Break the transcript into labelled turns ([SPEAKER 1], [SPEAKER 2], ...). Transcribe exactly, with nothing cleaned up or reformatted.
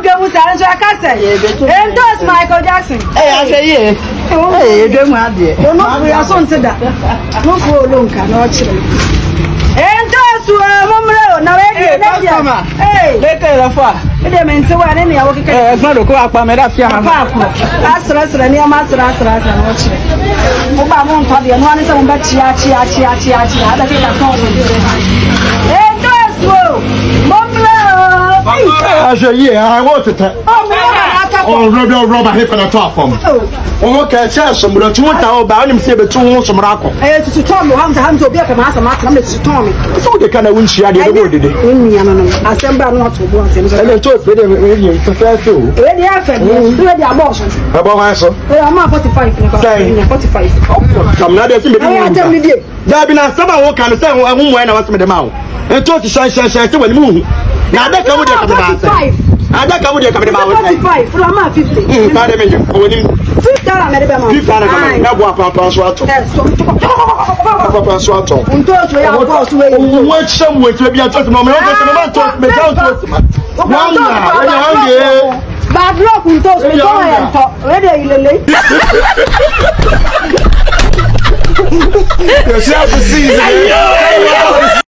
[SPEAKER 1] game sounds like I say. And does Michael Jackson.
[SPEAKER 2] Hey, I say, yeah. Hey, you don't have it.
[SPEAKER 1] Oh, no, we are so said that. No, for long cannot chill. And those who are Momro, now, hey,
[SPEAKER 2] Later, the far.
[SPEAKER 1] They meant to wear any other.
[SPEAKER 2] It's not a co op, I'm at
[SPEAKER 1] That's the near master as and watching. Oba won't have the one is on Bachia, Chia, Chia, Chia, Chia. I think I told you. And those who Momro.
[SPEAKER 3] I say, yeah, I want to tell. Oh, Robert, Robert, here for the top from. Oh, okay, some of the two about him, say, but two some rock.
[SPEAKER 1] Eh, to Tommy, I'm to have to be a master, I'm to Tommy.
[SPEAKER 3] So they kind of wish she had the word today.
[SPEAKER 1] I send back not to want him.
[SPEAKER 3] And they talk with him, prefer to.
[SPEAKER 1] Ready, ready, abortion.
[SPEAKER 3] About answer.
[SPEAKER 1] I'm forty-five, forty-five.
[SPEAKER 3] Come now, there's a there been a summer walk and say, I won't wear us with the mouth. And talk to shine, shine, shine, when moon. Now that come with the I don't come with your coming about forty-five, from my fifty. Pardon me, for him. Fifty, I'm not walk up on Swat. Papa Swat. And those way I was waiting. Watch some way to be a touch moment. Bad luck with those we go and talk. Ready, Lily. Yourself a season.